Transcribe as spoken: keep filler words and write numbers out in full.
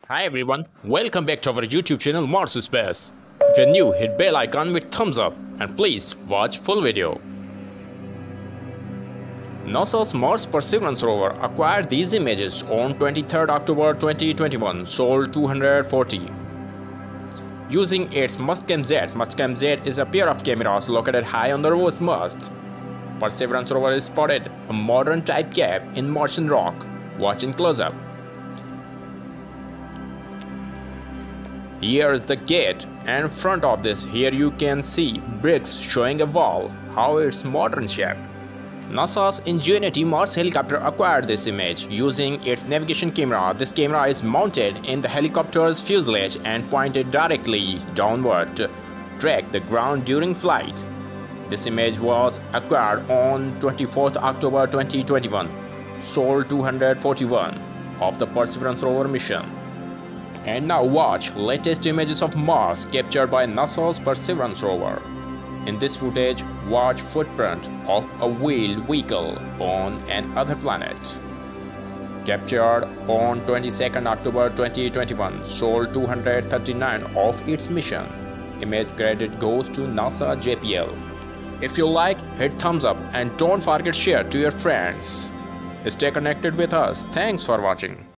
Hi everyone, welcome back to our YouTube channel Mars Space. If you're new, hit bell icon with thumbs up and please watch full video. NASA's Mars Perseverance rover acquired these images on twenty-third October twenty twenty-one, Sol two hundred forty. Using its Mastcam Z, Mastcam Z is a pair of cameras located high on the rover's mast. Perseverance rover spotted a modern type cave in Martian rock. Watch in close-up. Here is the gate, and in front of this, here you can see bricks showing a wall, how it's modern shape. NASA's Ingenuity Mars helicopter acquired this image using its navigation camera. This camera is mounted in the helicopter's fuselage and pointed directly downward to track the ground during flight. This image was acquired on twenty-fourth October twenty twenty-one, Sol two hundred forty-one of the Perseverance rover mission. And now watch latest images of Mars captured by NASA's Perseverance rover. In this footage, watch footprint of a wheeled vehicle on another planet. Captured on twenty-second October twenty twenty-one, Sol two hundred thirty-nine of its mission. Image credit goes to NASA J P L. If you like, hit thumbs up and don't forget to share to your friends. Stay connected with us. Thanks for watching.